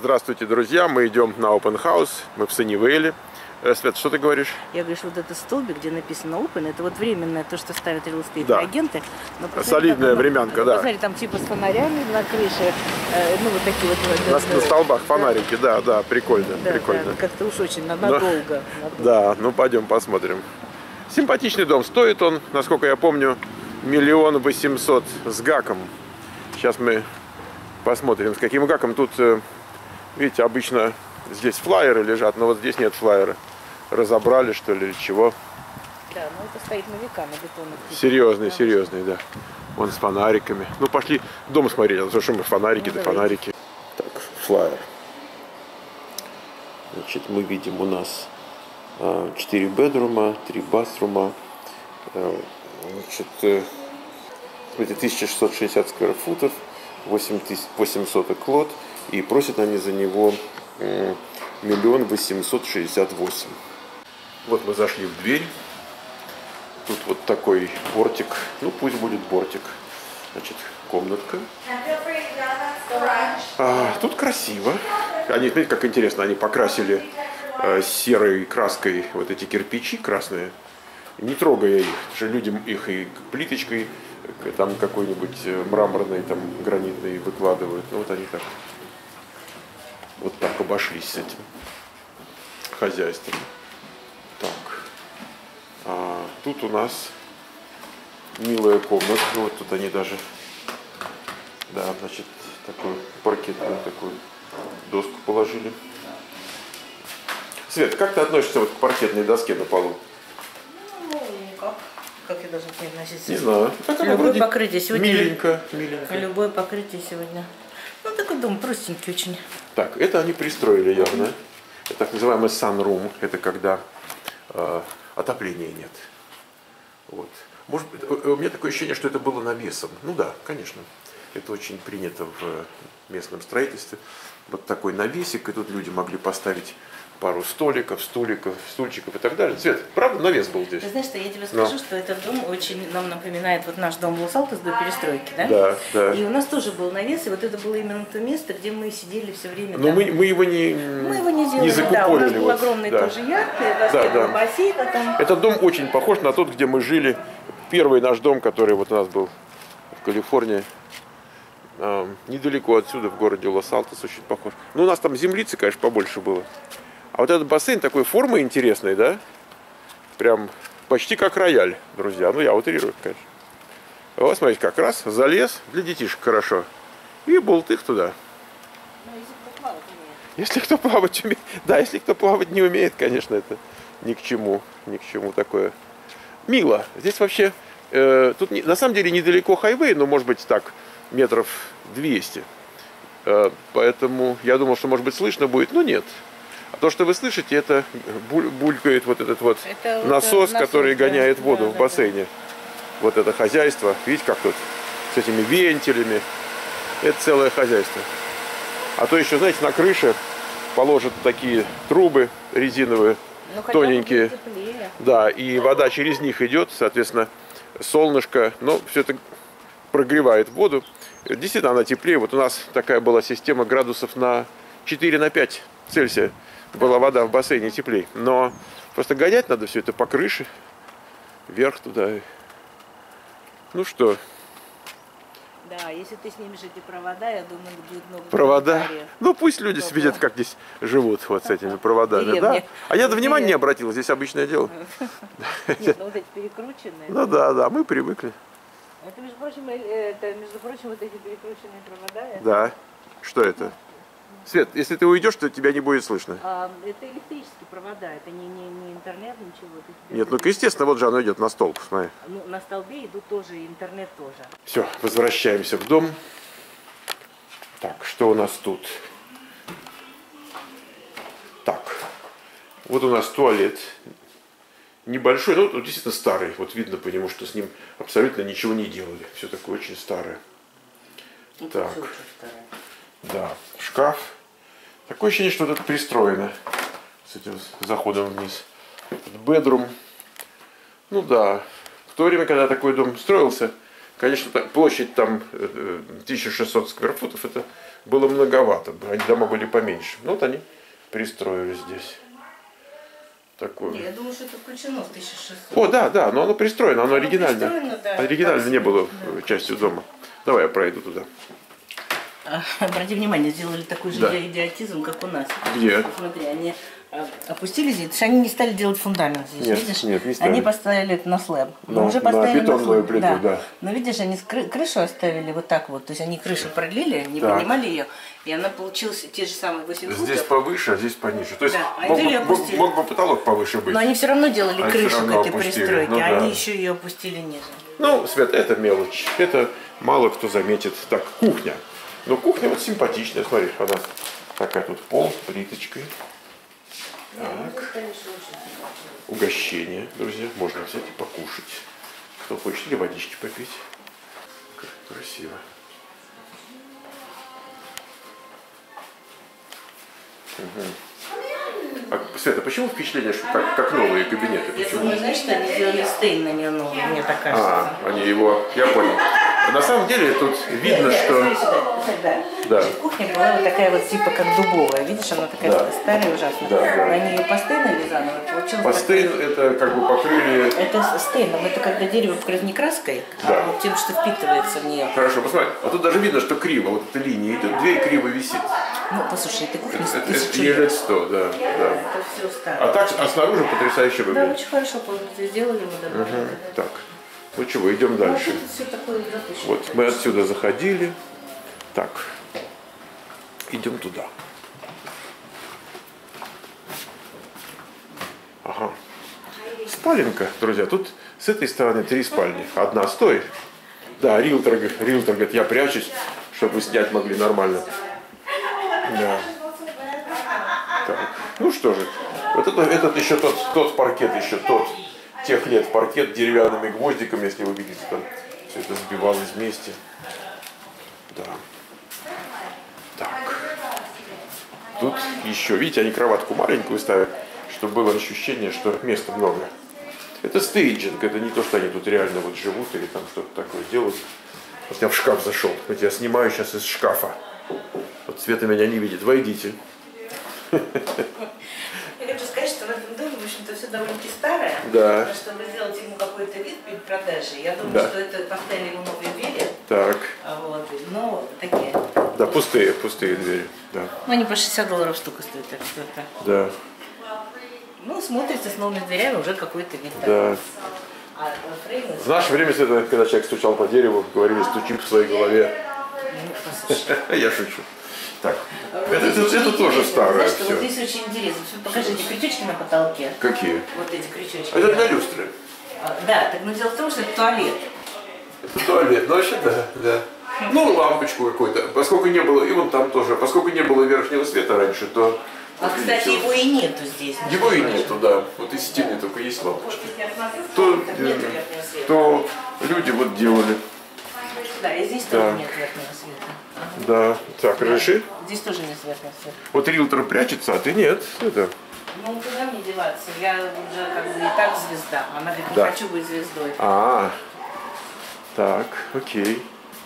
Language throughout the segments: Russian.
Здравствуйте, друзья! Мы идем на Open House, мы в Саннивейле. Свет, что ты говоришь? Я говорю, что вот этот столбик, где написано Open, это вот временное то, что ставят real estate Да. агенты. Солидная времянка, да. Посмотри, там типа с фонарями на крыше, ну вот такие вот. На столбах фонарики, да, прикольно, да, прикольно. Да, как-то уж очень надолго. Да, ну пойдем посмотрим. Симпатичный дом, стоит он, насколько я помню, 1 800 000 с гаком. Сейчас мы посмотрим, с каким гаком. Тут, видите, обычно здесь флаеры лежат, но вот здесь нет флаера. Разобрали, что ли, или чего? Да, ну это стоит на века, на бетонных. Серьезный, да. Вон с фонариками. Ну, пошли дом смотреть, а то что мы фонарики, ну, да фонарики. Так, флаер. Значит, мы видим у нас 4 бедрума, 3 басрума. Значит, смотрите, 1660 скверфутов, 8800 лот. И просят они за него 1 868 000. Вот мы зашли в дверь. Тут вот такой бортик. Ну, пусть будет бортик. Значит, комнатка. Тут красиво. Они, смотрите, как интересно, они покрасили серой краской вот эти кирпичи красные, не трогая их. Потому что люди их и плиточкой там какой-нибудь мраморной, там гранитной выкладывают. Ну, вот они так вот так обошлись с этим хозяйством. Так. Тут у нас милая комната. Вот тут они даже, да, значит, такую паркетную такую доску положили. Свет, как ты относишься вот к паркетной доске на полу? Ну, как я должна к ней относиться? Не знаю. Любое покрытие сегодня. Миленько. Любое покрытие сегодня. Ну, такой дом простенький очень. Так, это они пристроили явно. Это так называемый sunroom. Это когда отопления нет. Вот. Может быть, у меня такое ощущение, что это было навесом. Ну да, конечно. Это очень принято в местном строительстве. Вот такой навесик, и тут люди могли поставить пару столиков, стульчиков и так далее. Свет, правда, навес был здесь? Ты знаешь, что я тебе скажу, что этот дом очень нам напоминает вот наш дом в Лос-Алтос до перестройки, да? Да. И у нас тоже был навес, и вот это было именно то место, где мы сидели все время. Но мы его не закупорили. Да, у нас был вот, огромный да. тоже яхт, бассейн. Этот дом очень похож на тот, где мы жили. Первый наш дом, который вот у нас был в Калифорнии. Недалеко отсюда, в городе Лос-Алтос, очень похож. Ну, у нас там землицы, конечно, побольше было. А вот этот бассейн такой формы интересной, да? Прям почти как рояль, друзья. Ну, я утрирую, конечно. Вот, смотрите, как раз залез, для детишек хорошо. И болтых туда. Если кто плавать умеет. Да, если кто плавать не умеет, конечно, это ни к чему такое. Мило. Здесь вообще, тут на самом деле недалеко хайвей, но может быть так, метров 200. Поэтому я думал, что может быть слышно будет, но нет. А то, что вы слышите, это булькает вот этот вот насос, который гоняет воду в бассейне. Вот это хозяйство. Видите, как тут с этими вентилями. Это целое хозяйство. А то еще, знаете, на крыше положат такие трубы резиновые, тоненькие. Да, и вода через них идет, соответственно, солнышко. Но все это прогревает воду. Действительно, она теплее. Вот у нас такая была система градусов на 4-5 Цельсия. Была вода в бассейне теплее. Но просто гонять надо все это по крыше. Вверх туда. Ну что? Да, если ты снимешь эти провода, я думаю, будет много провода. Ну пусть люди видят, как здесь живут вот с этими проводами. Да? А я внимания не обратил, здесь обычное дело. Нет, ну вот эти перекрученные. Ну да, мы привыкли. Это, между прочим, вот эти перекрученные провода. Да. Что это? Свет, если ты уйдешь, то тебя не будет слышно. Это электрические провода, это не интернет, ничего. Нет, ну естественно, вот же оно идет на столб, смотри. Ну, на столбе идут тоже, и интернет тоже. Все, возвращаемся в дом. Так, что у нас тут? Так, вот у нас туалет. Небольшой, но действительно старый. Вот видно по нему, что с ним абсолютно ничего не делали. Все такое очень старое. Так, да, шкаф. Такое ощущение, что вот это пристроено с этим заходом вниз. Бедрум. Ну да, в то время, когда такой дом строился, Конечно, площадь там 1600 скверфутов, это было многовато. Дома были поменьше. Ну вот они пристроили здесь. Такое. Я думаю, что это включено в 1600. О, да, да, но оно пристроено, оно оригинально. Пристроено, да. Оригинально не было частью дома. Давай я пройду туда. Обрати внимание, сделали такой же Да. идиотизм, как у нас. Где? Смотри, они опустили здесь, то есть они не стали делать фундамент здесь, Нет, видишь? нет, не стали. Они поставили это на слэб. На бетонную слэб, плиту, да. Но видишь, они крышу оставили вот так вот, то есть они крышу продлили, не Так. поднимали ее, и она получилась те же самые 8 футов. Здесь повыше, а здесь пониже. То есть Да, а мог, это ее бы, опустили. мог бы потолок повыше быть. Но они все равно делали Они крышу всё к равно этой опустили, пристройке, ну а да. они еще ее опустили ниже. Ну, Свет, это мелочь. Это мало кто заметит. Так, кухня. Но кухня вот симпатичная. Смотри, она такая тут пол с плиточкой. Так. Угощение, друзья. Можно взять и покушать. Кто хочет, или водички попить. Красиво. А, Света, почему впечатление, что как новые кабинеты? Я Почему? думаю, знаешь, что они сделали стейн на нее новый, мне так кажется. Они его, я понял. На самом деле тут видно, Смотри что... сюда, да. Да. Значит, кухня была вот такая вот типа как дубовая. Видишь, она такая Да. старая ужасно. Да, да. На нее постейн заново получилось. Постейн это как бы покрыли... Это стейном, это когда дерево покрыто не краской, Да. а вот тем, что впитывается в нее. Хорошо, посмотри. А тут даже видно, что криво. Вот эта линия идет, дверь криво висит. Ну, послушай, этой кухня Это 1000 не лет. лет 100, да. Это все старое. А так, а снаружи потрясающе Да, выглядит. очень хорошо сделали мы. Да. Так, ну чего, идем дальше. Тут все такое запущено. Вот мы отсюда заходили. Так, идем туда. Ага. Спаленка, друзья. Тут с этой стороны 3 спальни. Одна стой. Да, риэлтор говорит, я прячусь, чтобы снять могли нормально. Да. Так. Ну что же, вот этот еще тот паркет, еще тот тех лет паркет деревянными гвоздиками, если вы видите, там все это сбивалось вместе. Да. Так. Тут еще, видите, они кроватку маленькую ставят, чтобы было ощущение, что места много. Это стейджинг, это не то, что они тут реально вот живут или там что-то такое делают. Вот я в шкаф зашел. Вот я снимаю сейчас из шкафа. Вот Света меня не видит. Войдите. Я хочу сказать, что в этом доме, в общем-то, все довольно-таки старое. Да. Но чтобы сделать ему какой-то вид перед продажей, я думаю, Да. что это поставили ему новые двери. Так. Вот, но такие. Да, пустые двери. Да. Ну, они по $60 штука стоят, так что это. Да. Ну, смотрится с новыми дверями уже какой-то вид. Да. А фреймы... В наше время, Света, когда человек стучал по дереву, говорили, стучим в своей голове. Ну, послушай. Я шучу. Так. Вот Это здесь очень тоже интересно, старое знаешь, что все. Вот здесь очень интересно. Покажите крючочки на потолке. Какие? Вот эти крючочки. Это для люстры. Да, так, но дело в том, что это туалет. Это туалет. Ну, вообще, да. Ну, лампочку какую-то. Поскольку не было, и вон там тоже, поскольку не было верхнего света раньше, то... А, кстати, его и нету здесь. Его и нету, да. Вот из стены только есть лампочки. Вот я смотрю, То, так нет верхнего света. то люди вот делали. Да, и здесь Да. тоже нет верхнего света. Да. Так, разреши. Здесь тоже нет верхнего света. Вот риэлтор прячется, а ты нет. Это. Ну, куда мне деваться? Я уже как бы и так звезда. Она говорит, не Да. хочу быть звездой. Так, окей.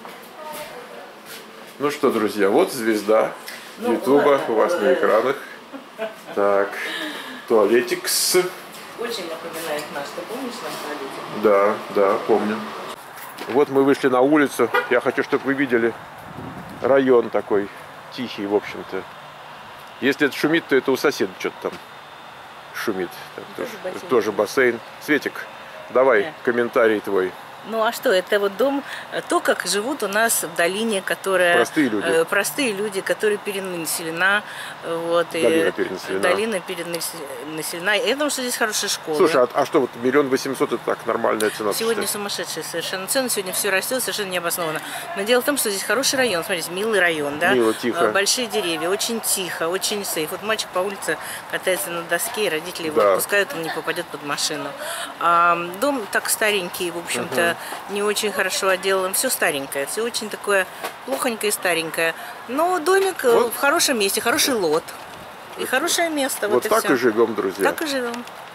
Ну что, друзья, вот звезда Ну, Ютуба ладно. у вас на экранах. Так, туалетикс. Очень напоминает наш. Ты помнишь наш туалетик? Да, да, помню. Вот мы вышли на улицу. Я хочу, чтобы вы видели район такой тихий, в общем-то. Если это шумит, то это у соседа что-то там шумит. Там тоже бассейн. Светик, давай Да. комментарий твой. Ну а что, это вот дом, то, как живут у нас в долине, которая... Простые люди. Простые люди, которая перенаселена. Вот, Долина перенаселена. Долина перенаселена. Я думаю, что здесь хорошая школа. Слушай, а что, вот 1 800 000 это так нормальная цена? Сегодня считаешь? сумасшедшие совершенно цены, сегодня все растет совершенно необоснованно. Но дело в том, что здесь хороший район, смотрите, милый район, да? Мило, тихо. Большие деревья, очень тихо, очень сейф. Вот мальчик по улице катается на доске, и родители его Да. отпускают, он не попадет под машину. А дом так старенький, в общем-то, не очень хорошо отделан, все старенькое, все очень такое плохонькое и старенькое. Но домик Вот. в хорошем месте, хороший лот. И хорошее место. Вот и так всё. и живем, друзья. Так и живем.